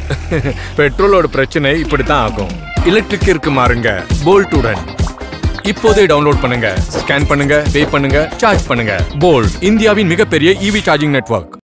பெட்ரோலோட பிரச்சனை இப்படித்தான் ஆகும். எலக்ட்ரிக்கிற்கு மாறுங்க போல்ட்டுடன். இப்போதே டவுன்லோட் பண்ணுங்க, ஸ்கேன் பண்ணுங்க, பே பண்ணுங்க, சார்ஜ் பண்ணுங்க. போல்ட், இந்தியாவின் மிகப்பெரிய EV சார்ஜிங் நெட்வொர்க்.